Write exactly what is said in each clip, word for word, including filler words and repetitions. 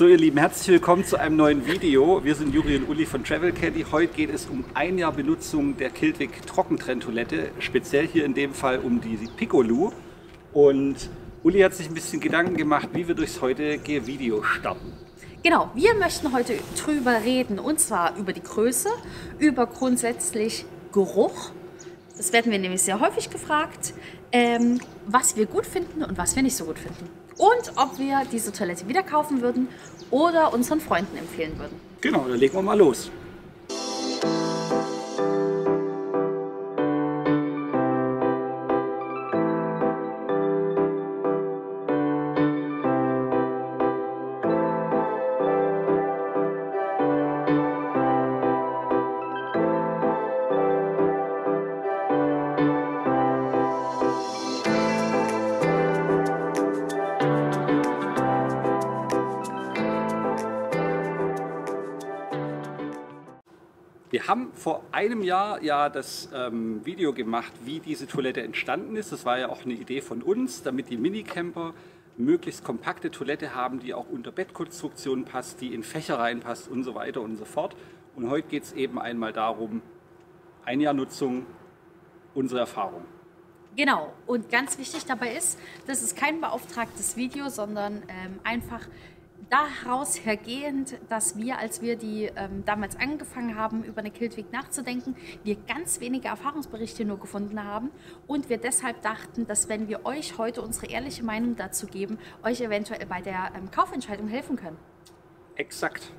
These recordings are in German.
So ihr Lieben, herzlich willkommen zu einem neuen Video. Wir sind Juri und Uli von Travel Caddy. Heute geht es um ein Jahr Benutzung der Kiltwick Trockentrenntoilette, speziell hier in dem Fall um die Piccolo. Und Uli hat sich ein bisschen Gedanken gemacht, wie wir durchs heutige Video starten. Genau, wir möchten heute drüber reden, und zwar über die Größe, über grundsätzlich Geruch. Das werden wir nämlich sehr häufig gefragt, ähm, was wir gut finden und was wir nicht so gut finden. Und ob wir diese Toilette wieder kaufen würden oder unseren Freunden empfehlen würden. Genau, dann legen wir mal los. Wir haben vor einem Jahr ja das ähm, Video gemacht, wie diese Toilette entstanden ist. Das war ja auch eine Idee von uns, damit die Minicamper möglichst kompakte Toilette haben, die auch unter Bettkonstruktionen passt, die in Fächer reinpasst und so weiter und so fort. Und heute geht es eben einmal darum, ein Jahr Nutzung, unsere Erfahrung. Genau, und ganz wichtig dabei ist, das ist kein beauftragtes Video, sondern ähm, einfach daraus hergehend, dass wir, als wir die ähm, damals angefangen haben, über eine Kiltwick nachzudenken, wir ganz wenige Erfahrungsberichte nur gefunden haben und wir deshalb dachten, dass wenn wir euch heute unsere ehrliche Meinung dazu geben, euch eventuell bei der ähm, Kaufentscheidung helfen können. Exakt.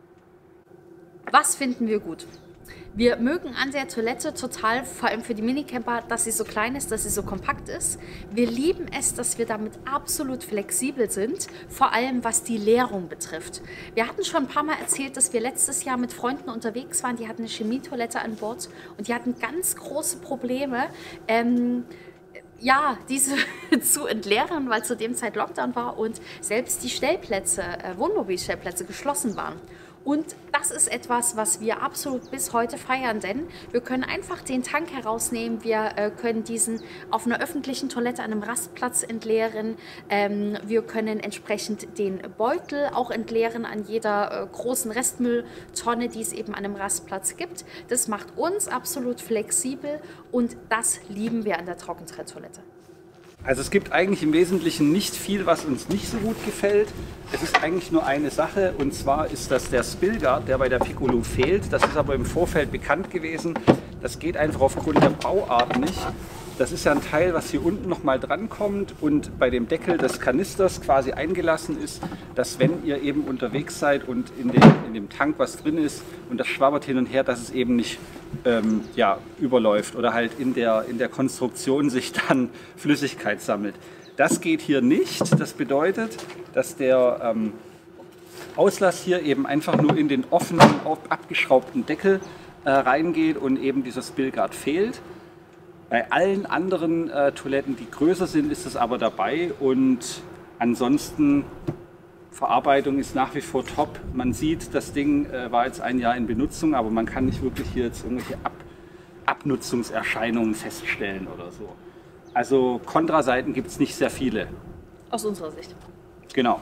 Was finden wir gut? Wir mögen an der Toilette total, vor allem für die Minicamper, dass sie so klein ist, dass sie so kompakt ist. Wir lieben es, dass wir damit absolut flexibel sind, vor allem was die Leerung betrifft. Wir hatten schon ein paar Mal erzählt, dass wir letztes Jahr mit Freunden unterwegs waren, die hatten eine Chemietoilette an Bord und die hatten ganz große Probleme, ähm, ja, diese zu entleeren, weil zu dem Zeit Lockdown war und selbst die Stellplätze, äh, Wohnmobilstellplätze geschlossen waren. Und das ist etwas, was wir absolut bis heute feiern, denn wir können einfach den Tank herausnehmen, wir äh, können diesen auf einer öffentlichen Toilette an einem Rastplatz entleeren, ähm, wir können entsprechend den Beutel auch entleeren an jeder äh, großen Restmülltonne, die es eben an einem Rastplatz gibt. Das macht uns absolut flexibel und das lieben wir an der Trockentrenntoilette. Also es gibt eigentlich im Wesentlichen nicht viel, was uns nicht so gut gefällt. Es ist eigentlich nur eine Sache, und zwar ist das der Spillguard, der bei der Piccolo fehlt. Das ist aber im Vorfeld bekannt gewesen. Das geht einfach aufgrund der Bauart nicht. Das ist ja ein Teil, was hier unten nochmal drankommt und bei dem Deckel des Kanisters quasi eingelassen ist, dass wenn ihr eben unterwegs seid und in dem, in dem Tank was drin ist und das schwabbert hin und her, dass es eben nicht ähm, ja, überläuft oder halt in der, in der Konstruktion sich dann Flüssigkeit sammelt. Das geht hier nicht. Das bedeutet, dass der ähm, Auslass hier eben einfach nur in den offenen, abgeschraubten Deckel äh, reingeht und eben dieser Spillguard fehlt. Bei allen anderen äh, Toiletten, die größer sind, ist es aber dabei und ansonsten Verarbeitung ist nach wie vor top. Man sieht, das Ding äh, war jetzt ein Jahr in Benutzung, aber man kann nicht wirklich hier jetzt irgendwelche Ab Abnutzungserscheinungen feststellen oder so. Also Kontraseiten gibt es nicht sehr viele. Aus unserer Sicht. Genau.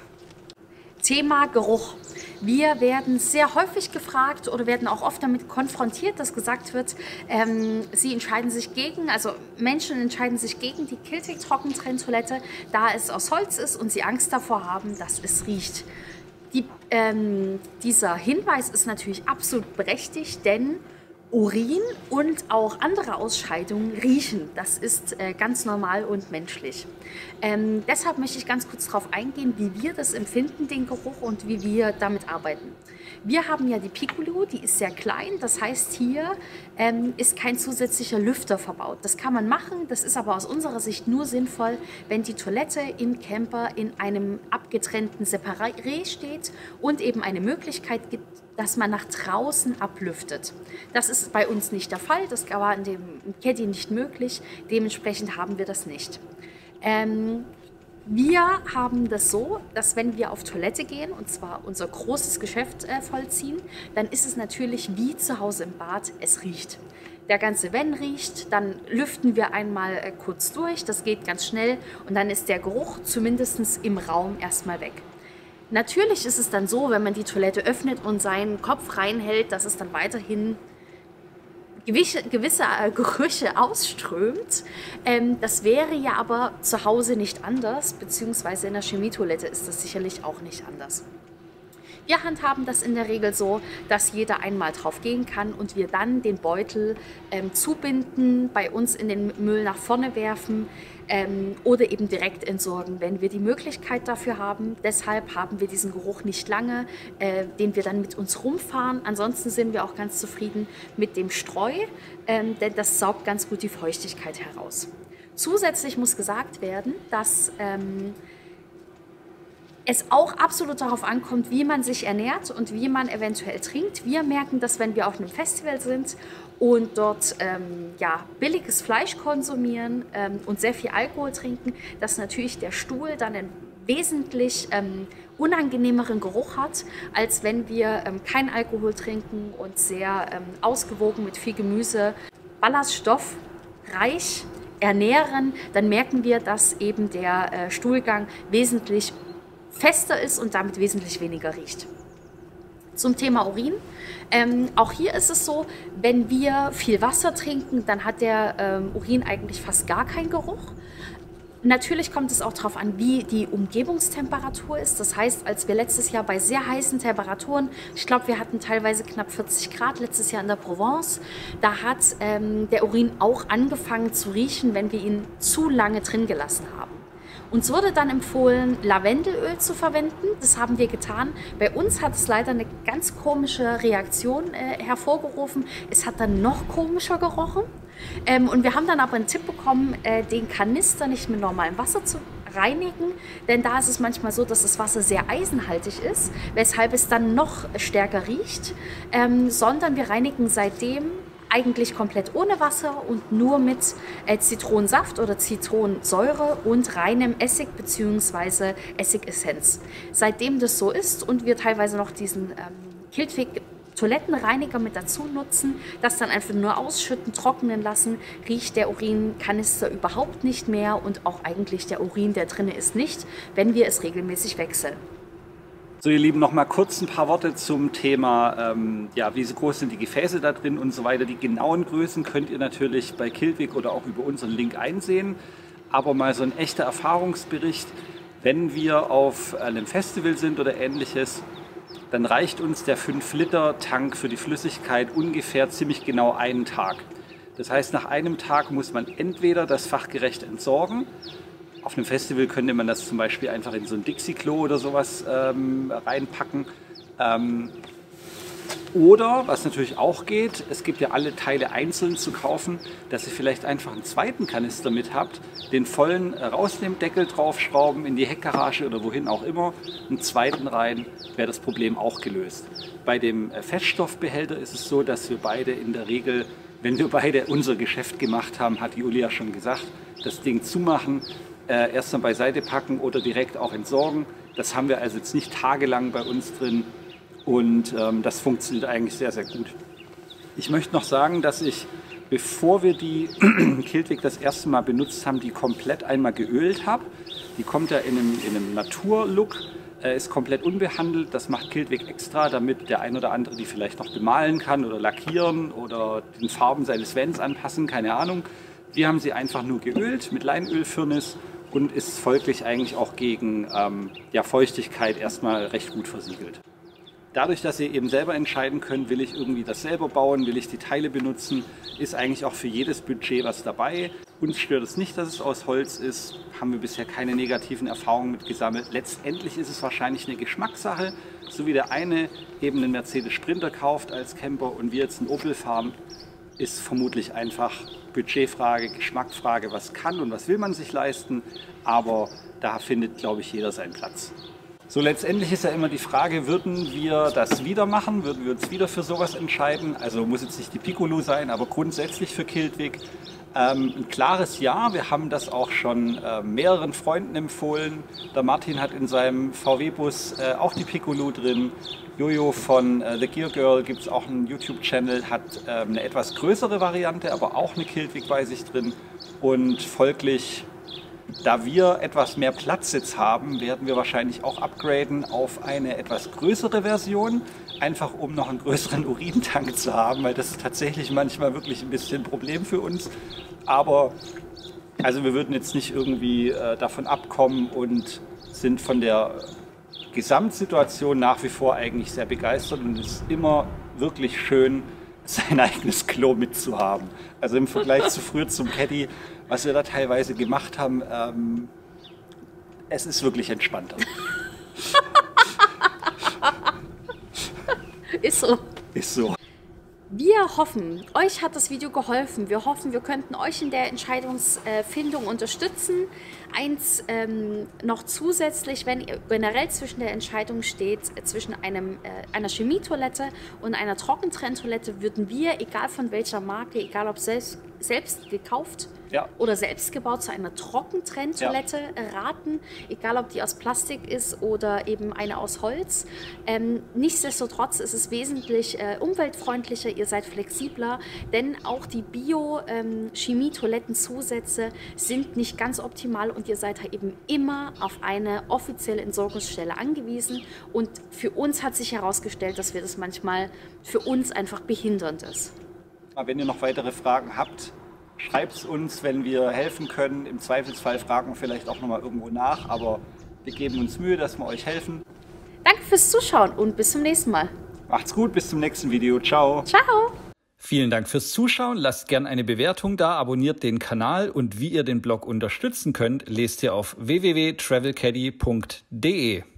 Thema Geruch. Wir werden sehr häufig gefragt oder werden auch oft damit konfrontiert, dass gesagt wird, ähm, sie entscheiden sich gegen, also Menschen entscheiden sich gegen die Kiltwick Trockentrenntoilette, da es aus Holz ist und sie Angst davor haben, dass es riecht. Die, ähm, dieser Hinweis ist natürlich absolut berechtigt, denn Urin und auch andere Ausscheidungen riechen. Das ist äh, ganz normal und menschlich. Ähm, deshalb möchte ich ganz kurz darauf eingehen, wie wir das empfinden, den Geruch, und wie wir damit arbeiten. Wir haben ja die Piccolo, die ist sehr klein, das heißt, hier ähm, ist kein zusätzlicher Lüfter verbaut. Das kann man machen, das ist aber aus unserer Sicht nur sinnvoll, wenn die Toilette im Camper in einem abgetrennten Separé steht und eben eine Möglichkeit gibt, dass man nach draußen ablüftet. Das ist bei uns nicht der Fall, das war in dem Caddy nicht möglich, dementsprechend haben wir das nicht. Ähm, wir haben das so, dass wenn wir auf Toilette gehen, und zwar unser großes Geschäft äh, vollziehen, dann ist es natürlich wie zu Hause im Bad, es riecht. Der ganze Van riecht, dann lüften wir einmal äh, kurz durch, das geht ganz schnell und dann ist der Geruch zumindest im Raum erstmal weg. Natürlich ist es dann so, wenn man die Toilette öffnet und seinen Kopf reinhält, dass es dann weiterhin gewisse, gewisse Gerüche ausströmt. Ähm, das wäre ja aber zu Hause nicht anders, beziehungsweise in der Chemietoilette ist das sicherlich auch nicht anders. Wir handhaben das in der Regel so, dass jeder einmal drauf gehen kann und wir dann den Beutel ähm, zubinden, bei uns in den Müll nach vorne werfen ähm, oder eben direkt entsorgen, wenn wir die Möglichkeit dafür haben. Deshalb haben wir diesen Geruch nicht lange, äh, den wir dann mit uns rumfahren. Ansonsten sind wir auch ganz zufrieden mit dem Streu, ähm, denn das saugt ganz gut die Feuchtigkeit heraus. Zusätzlich muss gesagt werden, dass ähm, es auch absolut darauf ankommt, wie man sich ernährt und wie man eventuell trinkt. Wir merken das, wenn wir auf einem Festival sind und dort ähm, ja, billiges Fleisch konsumieren ähm, und sehr viel Alkohol trinken, dass natürlich der Stuhl dann einen wesentlich ähm, unangenehmeren Geruch hat, als wenn wir ähm, keinen Alkohol trinken und sehr ähm, ausgewogen mit viel Gemüse, ballaststoffreich ernähren. Dann merken wir, dass eben der äh, Stuhlgang wesentlich fester ist und damit wesentlich weniger riecht. Zum Thema Urin. Ähm, auch hier ist es so, wenn wir viel Wasser trinken, dann hat der ähm, Urin eigentlich fast gar keinen Geruch. Natürlich kommt es auch darauf an, wie die Umgebungstemperatur ist. Das heißt, als wir letztes Jahr bei sehr heißen Temperaturen, ich glaube, wir hatten teilweise knapp vierzig Grad letztes Jahr in der Provence, da hat ähm, der Urin auch angefangen zu riechen, wenn wir ihn zu lange drin gelassen haben. Uns wurde dann empfohlen, Lavendelöl zu verwenden. Das haben wir getan. Bei uns hat es leider eine ganz komische Reaktion äh, hervorgerufen. Es hat dann noch komischer gerochen. Ähm, und wir haben dann aber einen Tipp bekommen, äh, den Kanister nicht mit normalem Wasser zu reinigen. Denn da ist es manchmal so, dass das Wasser sehr eisenhaltig ist, weshalb es dann noch stärker riecht. Ähm, sondern wir reinigen seitdem eigentlich komplett ohne Wasser und nur mit äh, Zitronensaft oder Zitronensäure und reinem Essig bzw. Essigessenz. Seitdem das so ist und wir teilweise noch diesen ähm, Kiltwig Toilettenreiniger mit dazu nutzen, das dann einfach nur ausschütten, trocknen lassen, riecht der Urinkanister überhaupt nicht mehr und auch eigentlich der Urin, der drin ist, nicht, wenn wir es regelmäßig wechseln. So, ihr Lieben, noch mal kurz ein paar Worte zum Thema, ähm, ja, wie so groß sind die Gefäße da drin und so weiter. Die genauen Größen könnt ihr natürlich bei Kiltwig oder auch über unseren Link einsehen. Aber mal so ein echter Erfahrungsbericht, wenn wir auf einem Festival sind oder ähnliches, dann reicht uns der fünf Liter Tank für die Flüssigkeit ungefähr ziemlich genau einen Tag. Das heißt, nach einem Tag muss man entweder das fachgerecht entsorgen. Auf einem Festival könnte man das zum Beispiel einfach in so ein Dixie-Klo oder sowas ähm, reinpacken. Ähm, oder, was natürlich auch geht, es gibt ja alle Teile einzeln zu kaufen, dass ihr vielleicht einfach einen zweiten Kanister mit habt, den vollen rausnehmt, Deckel draufschrauben, in die Heckgarage oder wohin auch immer, einen zweiten rein, wäre das Problem auch gelöst. Bei dem Feststoffbehälter ist es so, dass wir beide in der Regel, wenn wir beide unser Geschäft gemacht haben, hat Julia schon gesagt, das Ding zumachen, Äh, erst dann beiseite packen oder direkt auch entsorgen. Das haben wir also jetzt nicht tagelang bei uns drin und ähm, das funktioniert eigentlich sehr, sehr gut. Ich möchte noch sagen, dass ich, bevor wir die Kiltwig das erste Mal benutzt haben, die komplett einmal geölt habe. Die kommt ja in einem, in einem Naturlook, äh, ist komplett unbehandelt. Das macht Kiltwig extra, damit der ein oder andere die vielleicht noch bemalen kann oder lackieren oder den Farben seines Vans anpassen, keine Ahnung. Wir haben sie einfach nur geölt mit Leinölfirnis und ist folglich eigentlich auch gegen ähm, ja, Feuchtigkeit erstmal recht gut versiegelt. Dadurch, dass ihr eben selber entscheiden könnt, will ich irgendwie das selber bauen, will ich die Teile benutzen, ist eigentlich auch für jedes Budget was dabei. Uns stört es nicht, dass es aus Holz ist, haben wir bisher keine negativen Erfahrungen mit gesammelt. Letztendlich ist es wahrscheinlich eine Geschmackssache, so wie der eine eben einen Mercedes Sprinter kauft als Camper und wir jetzt einen Opel fahren, ist vermutlich einfach Budgetfrage, Geschmacksfrage, was kann und was will man sich leisten, aber da findet, glaube ich, jeder seinen Platz. So, letztendlich ist ja immer die Frage, würden wir das wieder machen, würden wir uns wieder für sowas entscheiden, also muss jetzt nicht die Piccolo sein, aber grundsätzlich für Kiltwig. Ähm, ein klares Ja, wir haben das auch schon äh, mehreren Freunden empfohlen. Der Martin hat in seinem V W-Bus äh, auch die Piccolo drin. Jojo von äh, The Gear Girl gibt es auch einen YouTube-Channel, hat äh, eine etwas größere Variante, aber auch eine Kiltwig bei sich drin. Und folglich Da wir etwas mehr Platz jetzt haben, werden wir wahrscheinlich auch upgraden auf eine etwas größere Version, einfach um noch einen größeren Urintank zu haben, weil das ist tatsächlich manchmal wirklich ein bisschen ein Problem für uns. Aber also wir würden jetzt nicht irgendwie äh, davon abkommen und sind von der Gesamtsituation nach wie vor eigentlich sehr begeistert und es ist immer wirklich schön, sein eigenes Klo mitzuhaben. Also im Vergleich zu früher zum Caddy, was wir da teilweise gemacht haben, ähm, es ist wirklich entspannter. Ist so. Ist so. Wir hoffen, euch hat das Video geholfen. Wir hoffen, wir könnten euch in der Entscheidungsfindung unterstützen. Eins ähm, noch zusätzlich, wenn ihr generell zwischen der Entscheidung steht, zwischen einem, äh, einer Chemietoilette und einer Trockentrenntoilette, würden wir, egal von welcher Marke, egal ob selbst, selbst gekauft ja. oder selbst gebaut, zu einer Trockentrenntoilette ja. raten, egal ob die aus Plastik ist oder eben eine aus Holz. Ähm, nichtsdestotrotz ist es wesentlich äh, umweltfreundlicher, ihr seid flexibler, denn auch die Bio-Chemie-Toilettenzusätze ähm, sind nicht ganz optimal und ihr seid halt eben immer auf eine offizielle Entsorgungsstelle angewiesen und für uns hat sich herausgestellt, dass wir das manchmal für uns einfach behindernd ist. Wenn ihr noch weitere Fragen habt, schreibt es uns, wenn wir helfen können. Im Zweifelsfall fragen wir vielleicht auch noch mal irgendwo nach, aber wir geben uns Mühe, dass wir euch helfen. Danke fürs Zuschauen und bis zum nächsten Mal. Macht's gut, bis zum nächsten Video. Ciao. Ciao. Vielen Dank fürs Zuschauen. Lasst gerne eine Bewertung da, abonniert den Kanal und wie ihr den Blog unterstützen könnt, lest ihr auf w w w punkt travel caddy punkt de.